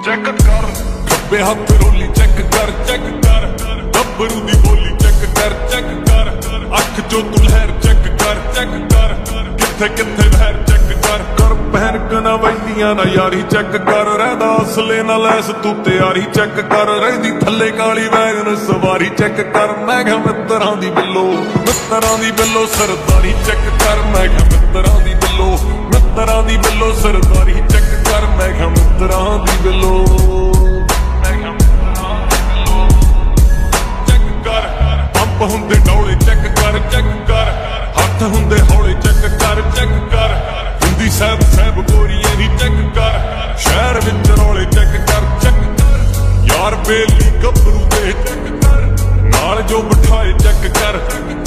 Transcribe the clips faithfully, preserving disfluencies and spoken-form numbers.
check कर, खब्बे हथ रोली चेक कर, चेक कर, गब्बरू दी बोली चेक कर, चेक कर, अख चो तू लहर चेक कर, चेक कर, किथे किथे बहर चेक कर, कर पहन कना वैदियां ना यारी चेक कर, रहदा असले ना लैस तू तैयारी चेक कर, रहिंदी थल्ले काली वैगन सवारी चेक कर, मैं क्या मित्तरां दी बिल्लो, मित्तरां दी बिल्लो सरदारी चेक कर, मैं क्या मित्तरां दी बिल्लो, मित्तरां दी बिल्लो सरदारी चेक कर, मैं क्या मित्तरां दी बिल्लो, मैं क्या मित्तरां दी बिल्लो चेक कर, पंप हुंदे डौले चेक कर, चेक कर, हथ हुंदे हौले चेक कर, चेक कर, हुंदी सैब सैब गोरियां दी चेक कर, शहर विच रौले चेक कर, चेक कर, यार बेली गब्बरू दे चेक कर, नाल जो बिठाए चेक कर,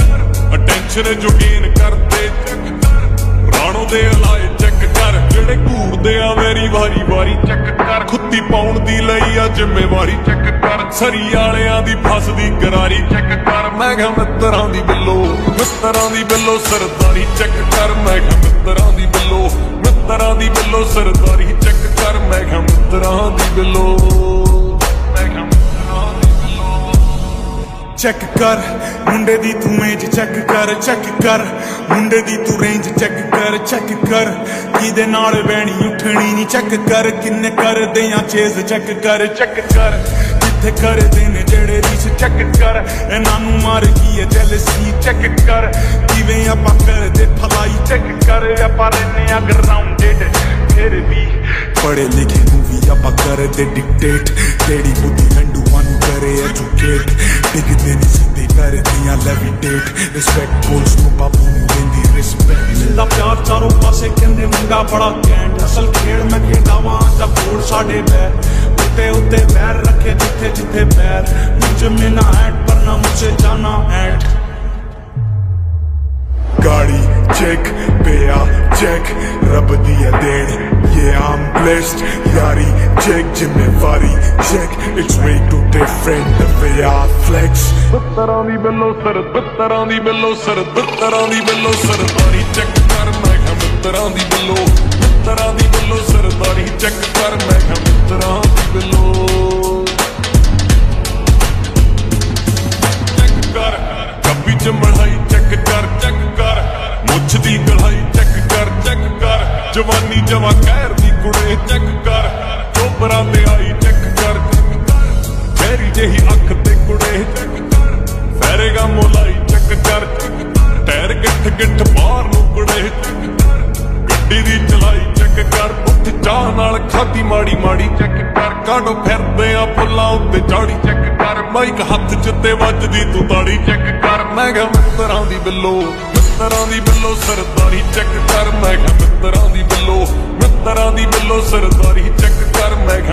अटेंशन जो गेन करते चेक कर, राणो दे लाए चेक कर, जेड़े घूरदे आ मेरी वारी वारी चेक कर, खुत्ती पाउण दी लई आ जिम्मेवारी चेक कर, सरी आलियां दी फसदी करारी चेक कर, मैं क्या मित्तरां दी बिल्लो, मित्तरां दी बिल्लो सरदारी चेक कर, मैं क्या मित्तरां दी बिल्लो, मित्तरां दी बिल्लो सरदारी चेक कर, मैं क्या मित्तरां दी बिल्लो, मैं क्या मित्तरां दी बिल्लो चेक कर, मुंडे दी तू एज चेक कर, चेक कर, मुंडे दी तू रेंज चेक कर, चेक कर, किदे नाल बैणी उठनी नी चेक कर, किन्ने कर दे आ चेज चेक कर, चेक कर, जिथे कर दे ने जेड़े रीस चेक कर, इन्हां नू मार की है जेलसी चेक कर, किवें आपां कर दे भलाई चेक कर, आपां रहने आ ग्राउंडेड फिर भी पढ़े लिखे मूवी आपां कर दे डिक्टेट, तेरी बुद्धि हंडूआं नू करे एजुकेट, डिगदे नी सीधे कर दियां लेविटेट, रिस्पेक्ट पुलिस नू बाबू नू देंदी रिस्पेक्ट, जिंदा प्यार चारों पासे कहंदे मुंडा बड़ा कैंट, असल खेड़ मैं खेड़ा वां जब बोल साडे बैर, उत्ते उत्ते पैर रखे जिथे जिथे पैर, मुझे में ना ऐट पर ना मुझे जाना ऐट, गाड़ी चेक पेया चेक रब दी देन, ये I'm blessed, यारी चेक जिम्मेवारी check, it's way too different the way I flex, मित्तरां दी बिल्लो सर, मित्तरां दी बिल्लो सर, मित्तरां दी बिल्लो सरदारी चेक कर, मैं क्या मित्तरां दी बिल्लो, मित्तरां दी बिल्लो सरदारी चेक कर, मैं क्या मित्तरां दी बिल्लो चेक कर, कब्बी च मढ़ाई चेक कर, चेक कर, मुछ दी कढ़ाई चेक कर, चेक कर, जवानी जवा कहर दी कुड़े चेक कर, चोपरां ते आई चेक कर, चेक कर, गहरी जेही अख ते कुड़े चेक कर, फैरेगा मोलाई चेक कर, चेक कर, टैर गिठ गिठ बाहर नू कुड़े चेक कर, गड्डी दी चलाई चेक कर, उठ चाह नाल खाधी माड़ी माड़ी चेक कर, काडो फिरदे आ फुल्लां उत्ते चाड़ी चेक कर, माइक हथ च ते वजदी तू ताड़ी चेक कर, मैं क्या मित्तरां दी बिल्लो, मित्तरां दी बिल्लो सरदारी चेक कर, मैं क्या मित्तरां दी बिल्लो, मित्तरां दी बिल्लो सरदारी चेक कर, मैं